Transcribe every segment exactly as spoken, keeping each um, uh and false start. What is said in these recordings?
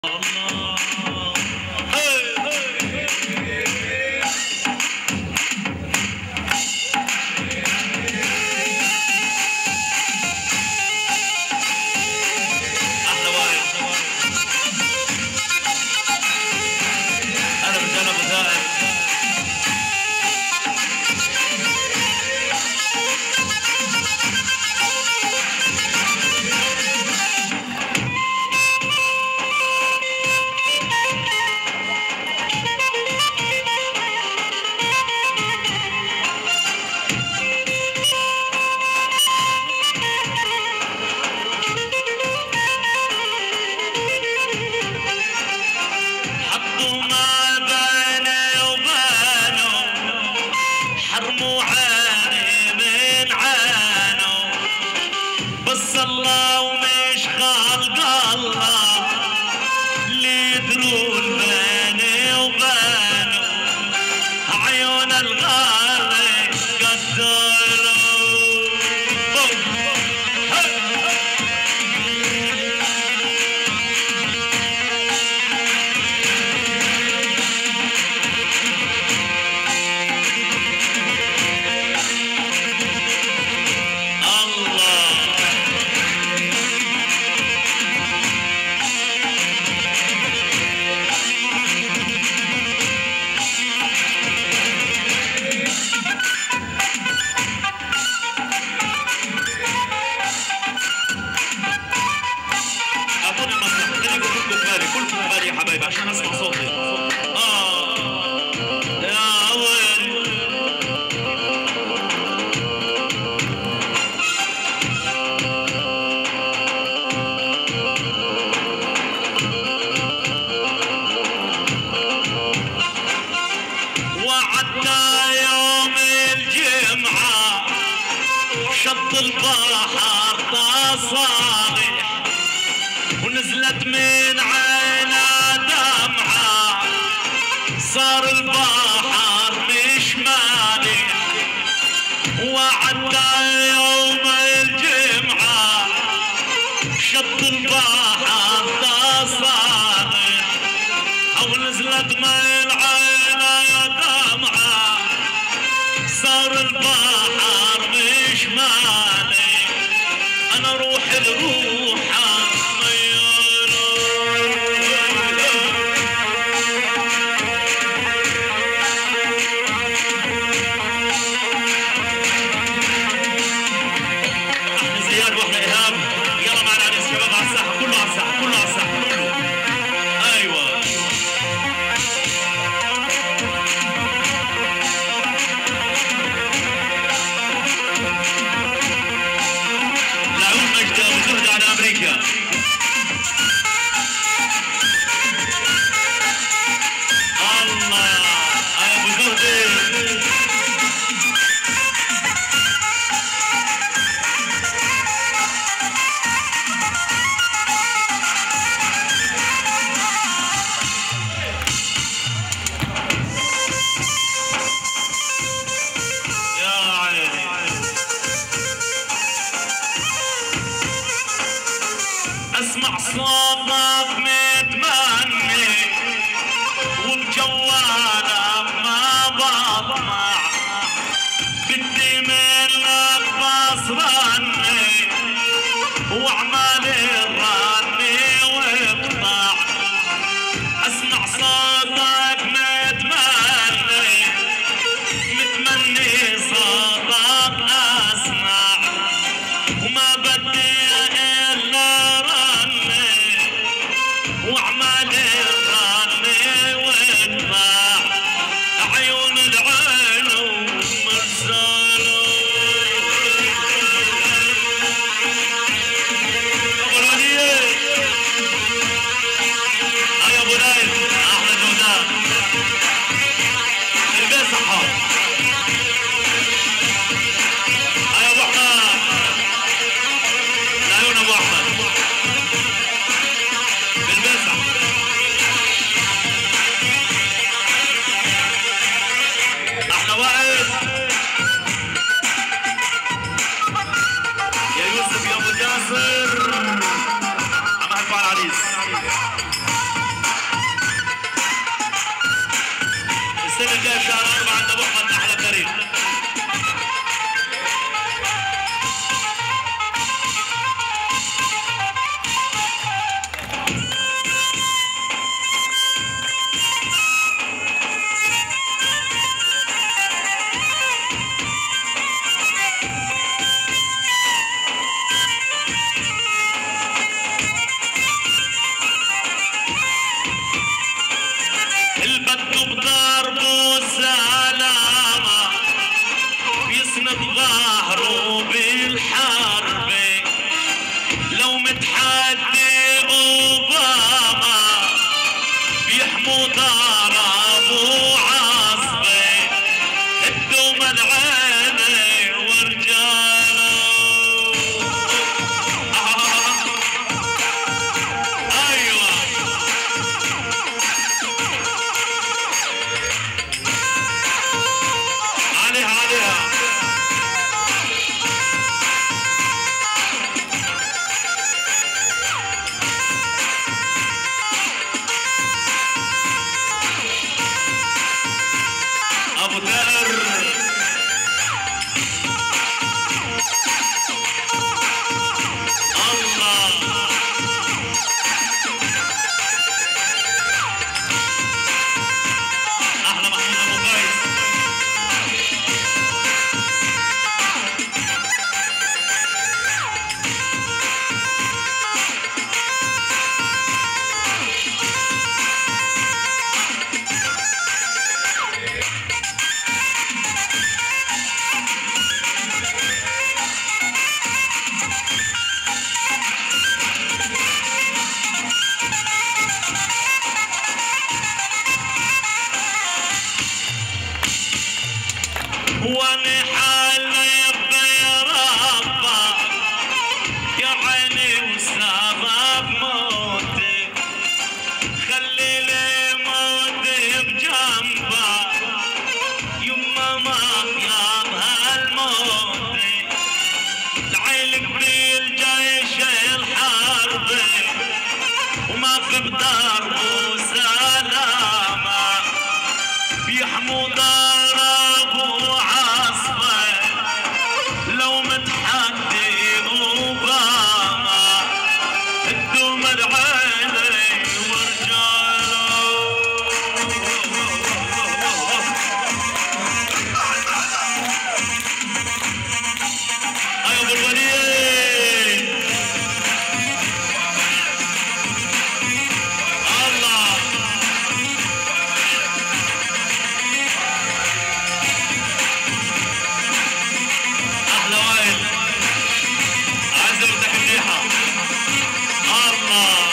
عشان اسمع صوتي. اه يا ويلي وعدنا يوم الجمعة شط البحر تصالح ونزلت من عينا دمعة صار البحر مش مالح. وعدنا يوم الجمعة شط البحر تصالح ونزلت من عينا دمعة صار البحر مش مالح. أنا روح الروحة اسمع صوتك متمني وبجوالك ما بطمع بدي منك بس رني واعمل الرني واقطع. اسمع صوتك متمني متمني صوتك اسمع وما بدي واعمل الرني واقطع عيون العين ومرساله. ابو الوليد هاي ابو ليل احلى جودان البيت صحاب. هاي ابو احمد العيون ابو احمد بالبسع الجاي شهر أربعة عند أبو أحمد أحلى فريق. البدو بضربه سلامة بيسند ظهره بالحرب، لو متحدي أوباما بيحموا ضربه عصبي، الدوم العيني ورجاله. ايوه عليها عليها. ابو تقر الله. احلى محمود ابو قيس. وانا حالف يا ربا يا عيني وسبب موتي، خلي لي موتي بجنبه يما ما ياب هالموت، لعيلك بالجيش الحربي وما في بدربه سلامه، بيحموا ضربه عصبه، لو متحدي اوباما الدوم العيني ورجاله. ايوه ابو الوليد الله. احلى وائل عز وفتح الريحه الله.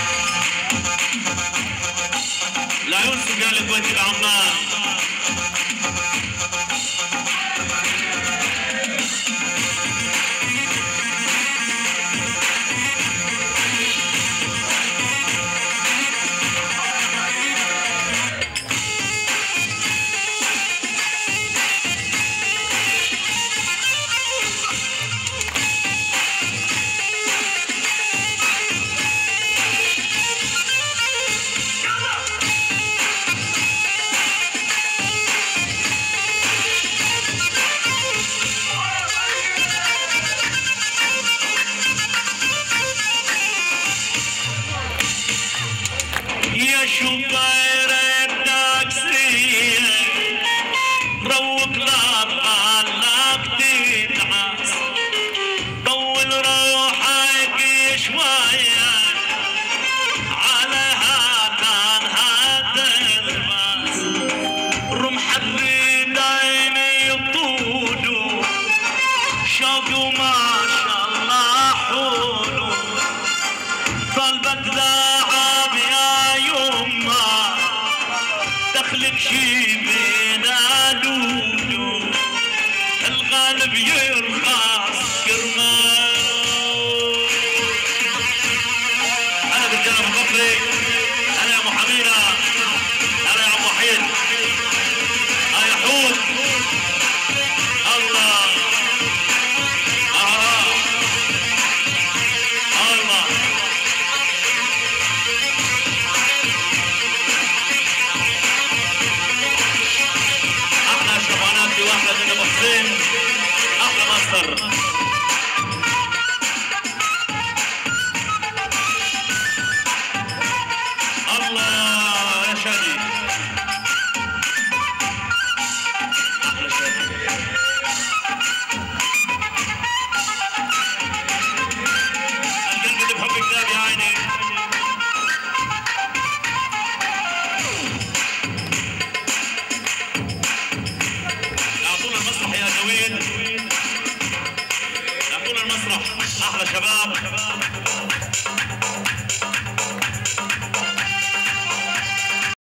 لا ينسوا قال الكويت العمان. يا شباب